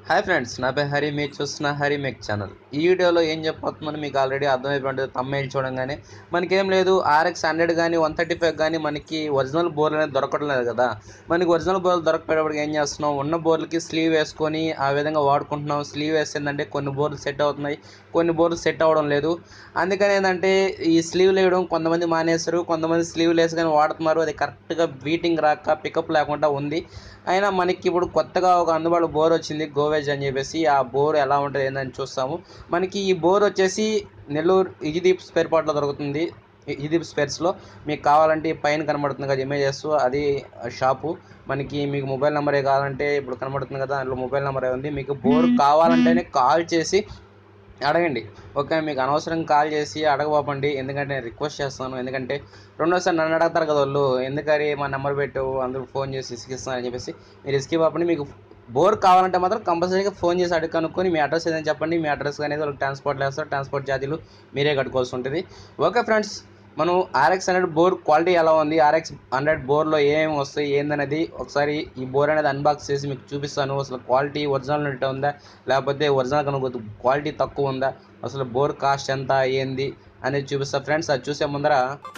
Hi friends, నా పేరు హరి. మీరు చూస్తున్న హరి మేక్ ఛానల్. ఈ వీడియోలో ఏం చెప్పబోతుందని మీకు ఆల్రెడీ అర్థమైపోయింది. తమ్ముళ్ళు చూడంగానే మనకేం లేదు, RX 100 కానీ 135 కానీ మనకి ఒరిజినల్ బోర్లు అనేది దొరకడం లేదు కదా. మనకి ఒరిజినల్ బోర్లు దొరకపోయేటప్పుడు ఏం చేస్తున్నాం, ఉన్న బోర్లకి స్లీవ్ వేసుకొని ఆ విధంగా వాడుకుంటున్నాం. స్లీవ్ వేసిందంటే కొన్ని బోర్లు సెట్ అవుతున్నాయి, కొన్ని బోర్లు సెట్ అవ్వడం లేదు. అందుకని ఏంటంటే ఈ స్లీవ్ వేయడం కొంతమంది మానేస్తారు, కొంతమంది స్లీవ్ లేసి కానీ వాడుతున్నారు. అది కరెక్ట్గా బీటింగ్ రాక పికప్ లేకుండా ఉంది. అయినా మనకి ఇప్పుడు కొత్తగా ఒక అందుబాటులో బోర్ వచ్చింది, గోవేజ్ అని చెప్పేసి. ఆ బోర్ ఎలా ఉంటుంది ఏందని చూస్తాము. మనకి ఈ బోర్ వచ్చేసి నెల్లూరు ఇజిదీప్ స్పేర్ పార్ట్లో దొరుకుతుంది. ఇజిదీప్ స్పేర్స్లో మీకు కావాలంటే పైన కనబడుతుంది కదా ఇమేజెస్, అది షాపు. మీకు మొబైల్ నెంబరే కావాలంటే ఇప్పుడు కనబడుతుంది కదా, అందులో మొబైల్ నెంబరే ఉంది. మీకు బోర్ కావాలంటేనే కాల్ చేసి అడగండి, ఓకే. మీకు అనవసరం కాల్ చేసి అడగబాపండి, ఎందుకంటే నేను రిక్వెస్ట్ చేస్తాను. ఎందుకంటే రెండోసారి నన్ను అడుగుతారు కదా వాళ్ళు, ఎందుకని మా నెంబర్ పెట్టు అందరూ ఫోన్ చేసి ఇసుకిస్తానని చెప్పేసి. మీరు ఇసుకివ్వకండి. మీకు బోర్ కావాలంటే మాత్రం కంపల్సరీగా ఫోన్ చేసి అడిగి కనుక్కొని మీ అడ్రస్ ఏదైనా చెప్పండి. మీ అడ్రస్ అనేది వాళ్ళకి ట్రాన్స్పోర్ట్లో వేస్తారు. ట్రాన్స్పోర్ట్ ఛార్జీలు మీరే కట్టుకోవాల్సి ఉంటుంది. ఓకే ఫ్రెండ్స్, మనం RX 100 బోర్ క్వాలిటీ ఎలా ఉంది, RX 100 బోర్లో ఏమేమి వస్తాయి ఏందనేది ఒకసారి ఈ బోర్ అనేది అన్బాక్స్ చేసి మీకు చూపిస్తాను. అసలు క్వాలిటీ ఒరిజినల్ ఉంటే ఉందా, లేకపోతే ఒరిజినల్ కనుక క్వాలిటీ తక్కువ ఉందా, అసలు బోర్ కాస్ట్ ఎంత ఏంది అనేది చూపిస్తా ఫ్రెండ్స్. అది చూసే ముందర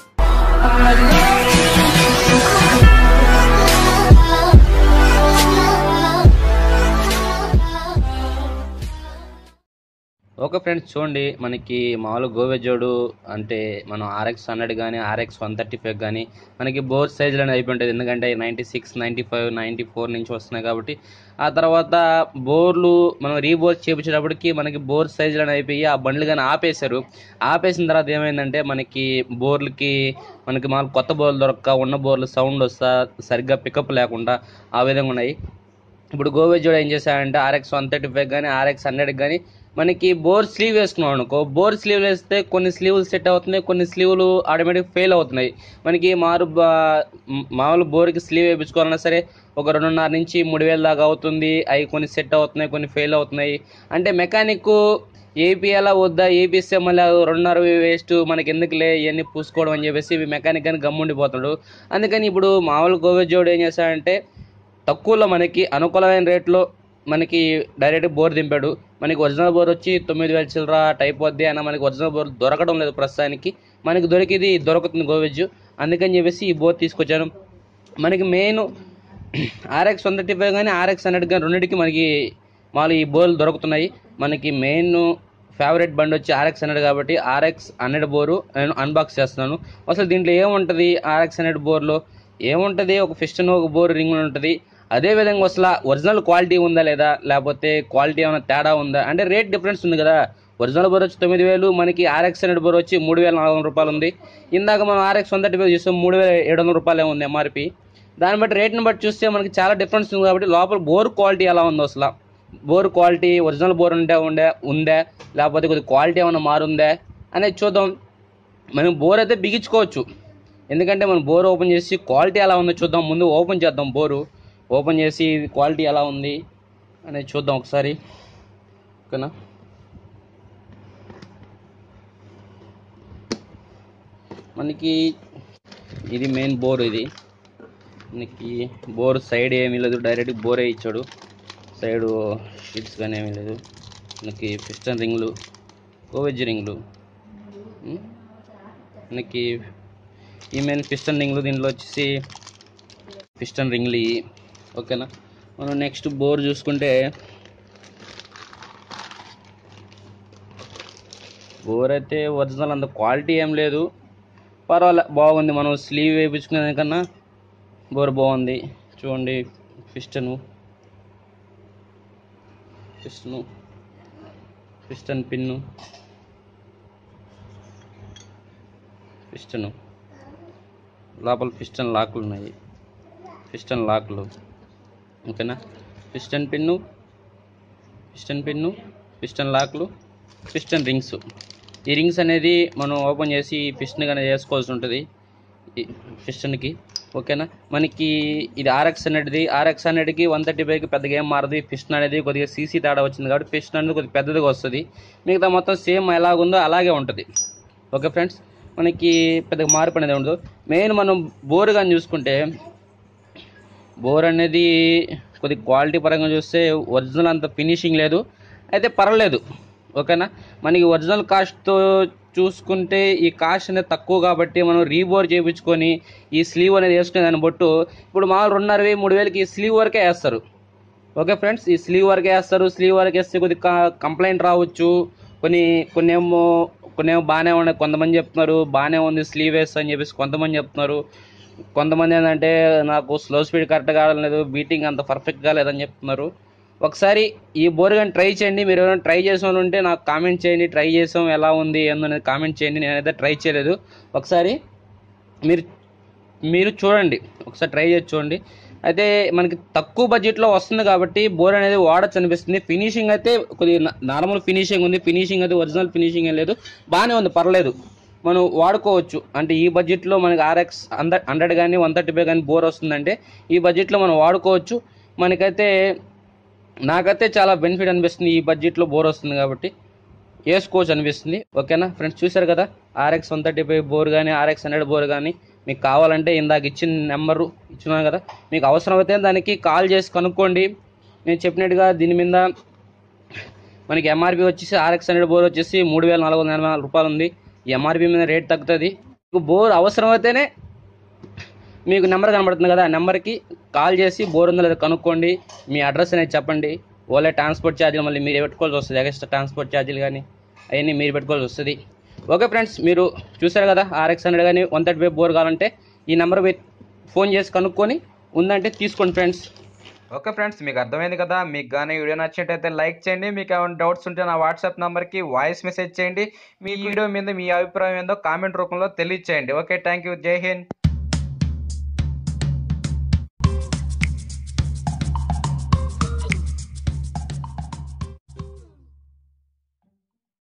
ఓకే ఫ్రెండ్స్, చూడండి. మనకి మామూలు గోవేజోడు అంటే మనం RX 100 కానీ RX 135 కానీ మనకి బోర్ సైజులు అనేది అయిపోయి ఉంటుంది. ఎందుకంటే 96, 95, 94 నుంచి వస్తున్నాయి కాబట్టి. ఆ తర్వాత బోర్లు మనం రీబోర్ చేయించేటప్పటికి మనకి బోర్ సైజులు అని అయిపోయి ఆ బండ్లు కానీ ఆపేశారు. ఆపేసిన తర్వాత ఏమైందంటే మనకి బోర్లకి మామూలు కొత్త బోర్లు దొరక్క, ఉన్న బోర్లు సౌండ్ వస్తా సరిగ్గా పికప్ లేకుండా ఆ విధంగా ఉన్నాయి. ఇప్పుడు గోవేజోడు ఏం చేశారంటే RX 135 కానీ RX 100 కానీ మనకి బోర్ స్లీవ్ వేసుకున్నాం అనుకో, బోర్ స్లీవ్ వేస్తే కొన్ని స్లీవ్లు సెట్ అవుతున్నాయి, కొన్ని స్లీవ్లు ఆటోమేటిక్ ఫెయిల్ అవుతున్నాయి. మనకి మామూలు బోర్కి స్లీవ్ వేయించుకోవాలన్నా సరే ఒక 2,500 నుంచి 3,000 దాకా అవుతుంది. అవి కొన్ని సెట్ అవుతున్నాయి, కొన్ని ఫెయిల్ అవుతున్నాయి. అంటే మెకానిక్ ఏపీఎలా వద్దా, ఏపీస్తే మళ్ళీ 2,500 వేస్ట్, మనకి ఎందుకులే ఇవన్నీ పూసుకోవడం అని చెప్పేసి మెకానిక్ కానీ గమ్ముండిపోతాడు. అందుకని ఇప్పుడు మామూలు గోవేజోడు ఏం చేశాడంటే తక్కువలో మనకి అనుకూలమైన రేట్లో మనకి డైరెక్ట్ బోర్ దింపాడు. మనకి ఒరిజినల్ బోర్ వచ్చి 9,000 చిల్లర అయిపోద్ది అయినా మనకి ఒరిజినల్ బోర్ దొరకడం లేదు ప్రస్తుతానికి. మనకి దొరుకుతుంది గోవేజ్. అందుకని చెప్పేసి ఈ బోర్ తీసుకొచ్చాను. మనకి మెయిన్ RX 135 కానీ RX 100 కానీ రెండింటికి మనకి మామూలు ఈ బోర్లు దొరుకుతున్నాయి. మనకి మెయిన్ ఫేవరెట్ బండి వచ్చి RX 100 కాబట్టి RX 100 బోరు నేను అన్బాక్స్ చేస్తున్నాను. అసలు దీంట్లో ఏముంటుంది, RX 100 బోర్లో ఏముంటుంది, ఒక పిస్టన్, ఒక బోర్ రింగ్ ఉంటుంది. అదేవిధంగా అసలు ఒరిజినల్ క్వాలిటీ ఉందా లేదా, లేకపోతే క్వాలిటీ ఏమైనా తేడా ఉందా అంటే రేట్ డిఫరెన్స్ ఉంది కదా. ఒరిజినల్ బోర్ వచ్చి 9,000, మనకి RX 100 బోర్ వచ్చి 3,400 రూపాయలు ఉంది. ఇందాక మనం RX 135 చూస్తే 3,700 రూపాయలే ఉంది MRP. దాన్ని బట్టి రేట్ని బట్టి చూస్తే మనకి చాలా డిఫరెన్స్ ఉంది. కాబట్టి లోపల బోర్ క్వాలిటీ ఎలా ఉందో, అసలు బోర్ క్వాలిటీ ఒరిజినల్ బోర్ ఉందా లేకపోతే కొద్దిగా క్వాలిటీ ఏమైనా మారుందా అనేది చూద్దాం. మనం బోర్ అయితే బిగించుకోవచ్చు, ఎందుకంటే మనం బోర్ ఓపెన్ చేసి క్వాలిటీ ఎలా ఉందో చూద్దాం. ముందు ఓపెన్ చేద్దాం, బోరు ఓపెన్ చేసి క్వాలిటీ ఎలా ఉంది అనేది చూద్దాం ఒకసారి, ఓకేనా. మనకి ఇది మెయిన్ బోర్. ఇది మనకి బోర్ సైడ్ ఏమీ లేదు, డైరెక్ట్ బోరే ఇచ్చాడు. సైడు షీట్స్ కానీ ఏమీ లేదు. మనకి పిస్టన్ రింగ్లు, గోవేజ్ రింగ్లు, మనకి ఈ మెయిన్ పిస్టన్ రింగ్లు. దీంట్లో వచ్చేసి పిస్టన్ రింగ్లు ఇవి, ఓకేనా. మనం నెక్స్ట్ బోర్ చూసుకుంటే బోర్ అయితే ఒరిజినల్ అంత క్వాలిటీ ఏం లేదు, పర్వాలే, బాగుంది. మనం స్లీవ్ వేయించుకునే కన్నా బోర్ బాగుంది. చూడండి, పిస్టన్ పిన్ను, పిస్టను లోపల పిస్టన్ లాక్లు ఉన్నాయి, పిస్టన్ లాక్లు, ఓకేనా. పిస్టన్ పిన్ను, పిస్టన్ లాక్లు, పిస్టన్ రింగ్స్. ఈ రింగ్స్ అనేది మనం ఓపెన్ చేసి పిస్టన్ కానీ వేసుకోవాల్సి ఉంటుంది ఈ పిస్టన్కి, ఓకేనా. మనకి ఇది RX 100ది. RX 100కి 135కి పెద్దగా ఏం మారదు. పిస్టన్ అనేది కొద్దిగా CC తేడా వచ్చింది కాబట్టి పిస్టన్ అనేది కొద్దిగా పెద్దదిగా వస్తుంది. మిగతా మొత్తం సేమ్ ఎలాగుందో అలాగే ఉంటుంది, ఓకే ఫ్రెండ్స్. మనకి పెద్దగా మార్పు అనేది ఉండదు. మెయిన్ మనం బోర్ కానీ చూసుకుంటే బోర్ అనేది కొద్ది క్వాలిటీ పరంగా చూస్తే ఒరిజినల్ అంత ఫినిషింగ్ లేదు, అయితే పర్వాలేదు. ఓకేనా, మనకి ఒరిజినల్ కాస్ట్తో చూసుకుంటే ఈ కాస్ట్ అనేది తక్కువ కాబట్టి మనం రీబోర్ చేయించుకొని ఈ స్లీవ్ అనేది వేసుకునే దాన్ని బట్టు ఇప్పుడు మామూలు 2,500 3,000కి ఈ స్లీవ్ వరకే వేస్తారు. ఓకే ఫ్రెండ్స్, ఈ స్లీవ్ వరకే వేస్తారు. స్లీవ్ వరకు వేస్తే కొద్దిగా కంప్లైంట్ రావచ్చు. కొన్ని కొన్నేమో బాగానే ఉన్నాయి, కొంతమంది చెప్తున్నారు బాగానే ఉంది స్లీవ్ వేస్తా అని చెప్పేసి కొంతమంది చెప్తున్నారు. కొంతమంది ఏంటంటే నాకు స్లో స్పీడ్ కరెక్ట్ కావట్లేదు, బీటింగ్ అంత పర్ఫెక్ట్గా లేదని చెప్తున్నారు. ఒకసారి ఈ బోర్ కానీ ట్రై చేయండి. మీరు ఎవరైనా ట్రై చేసిన వాళ్ళు ఉంటే నాకు కామెంట్ చేయండి, ట్రై చేసాం ఎలా ఉంది ఏందనేది కామెంట్ చేయండి. నేనైతే ట్రై చేయలేదు, ఒకసారి మీరు మీరు చూడండి, ఒకసారి ట్రై చేసి చూడండి. అయితే మనకి తక్కువ బడ్జెట్లో వస్తుంది కాబట్టి బోర్ అనేది వాడచ్చు అనిపిస్తుంది. ఫినిషింగ్ అయితే కొద్దిగా నార్మల్ ఫినిషింగ్ ఉంది, ఫినిషింగ్ అయితే ఒరిజినల్ ఫినిషింగ్ ఏం లేదు, బాగానే ఉంది, పర్లేదు, మనం వాడుకోవచ్చు. అంటే ఈ బడ్జెట్లో మనకి RX 100 కానీ 135 కానీ బోర్ వస్తుందంటే ఈ బడ్జెట్లో మనం వాడుకోవచ్చు. మనకైతే నాకైతే చాలా బెనిఫిట్ అనిపిస్తుంది, ఈ బడ్జెట్లో బోర్ వస్తుంది కాబట్టి వేసుకోవచ్చు అనిపిస్తుంది. ఓకేనా ఫ్రెండ్స్, చూశారు కదా RX 135 బోర్ కానీ RX 100 బోర్ కానీ మీకు కావాలంటే ఇందాక ఇచ్చిన నెంబరు ఇచ్చినాను కదా, మీకు అవసరమైతే దానికి కాల్ చేసి కనుక్కోండి. నేను చెప్పినట్టుగా దీని మీద మనకి MRP వచ్చేసి RX 100 బోర్ వచ్చేసి 3,484 రూపాయలు ఉంది. ఈ MRP మీద రేట్ తగ్గుతుంది. మీకు బోర్ అవసరమైతేనే మీకు నెంబర్ కనబడుతుంది కదా, ఆ నెంబర్కి కాల్ చేసి బోర్ ఉందో లేదో కనుక్కోండి. మీ అడ్రస్ అనేది చెప్పండి. ఓన్లీ ట్రాన్స్పోర్ట్ ఛార్జీలు మళ్ళీ మీరు పెట్టుకోవాల్సి వస్తుంది, ఎక్స్ట్రా ట్రాన్స్పోర్ట్ ఛార్జీలు కానీ అవన్నీ మీరు పెట్టుకోవాల్సి వస్తుంది. ఓకే ఫ్రెండ్స్, మీరు చూసారు కదా RX 100 కానీ 135 బోర్ కావాలంటే ఈ నెంబర్ ఫోన్ చేసి కనుక్కొని ఉందంటే తీసుకోండి ఫ్రెండ్స్. ఓకే ఫ్రెండ్స్, మీకు అర్థమైంది కదా. మీకు కానీ వీడియో నచ్చినట్టయితే లైక్ చేయండి. మీకు ఏమైనా డౌట్స్ ఉంటే నా వాట్సాప్ నెంబర్కి వాయిస్ మెసేజ్ చేయండి. మీ వీడియో మీద మీ అభిప్రాయం ఏందో కామెంట్ రూపంలో తెలియచేయండి. ఓకే, థ్యాంక్ యూ, జై హింద్.